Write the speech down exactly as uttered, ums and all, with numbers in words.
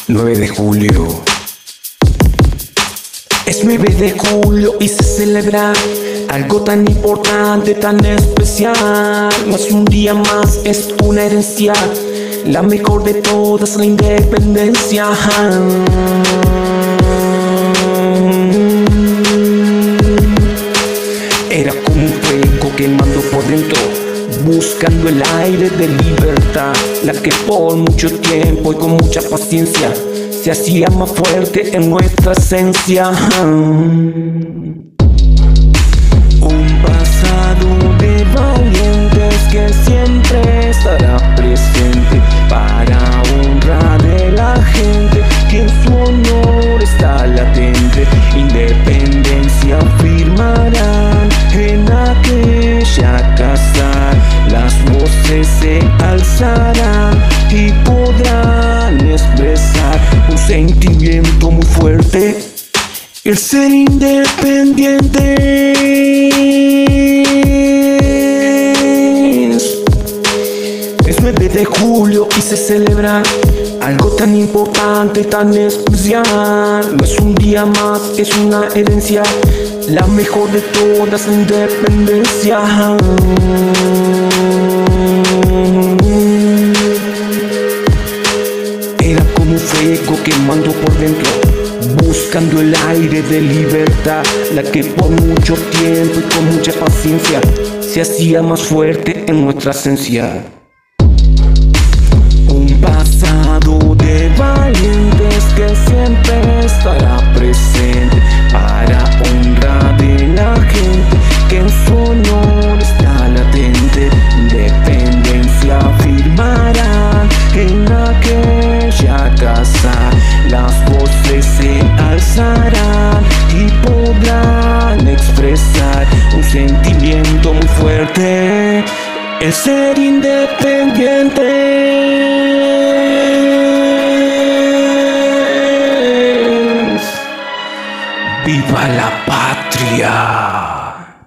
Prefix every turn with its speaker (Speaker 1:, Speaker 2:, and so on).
Speaker 1: nueve de julio. Es nueve de julio y se celebra algo tan importante, tan especial. No es un día más, es una herencia, la mejor de todas, la independencia. Era como un fuego quemando por dentro, buscando el aire de libertad, la que por mucho tiempo y con mucha paciencia se hacía más fuerte en nuestra esencia. Un pasado de valientes que siempre estará presente para honrar de la gente, que en su honor está latente. Independencia firmarán en aquella casa, las voces se alzarán y podrán expresar un sentimiento muy fuerte: el ser independientes. Es nueve de julio y se celebra algo tan importante, tan especial. No es un día más, es una herencia, la mejor de todas, la independencia. Era como un fuego quemando por dentro, buscando el aire de libertad, la que por mucho tiempo y con mucha paciencia se hacía más fuerte en nuestra esencia. Un pasado de valientes que siempre estará presente para honrar de la gente, que en su honor está latente. Independencia firmarán en aquella casa, las voces se alzarán y podrán expresar un sentimiento muy fuerte: el ser independientes. ¡Viva la patria!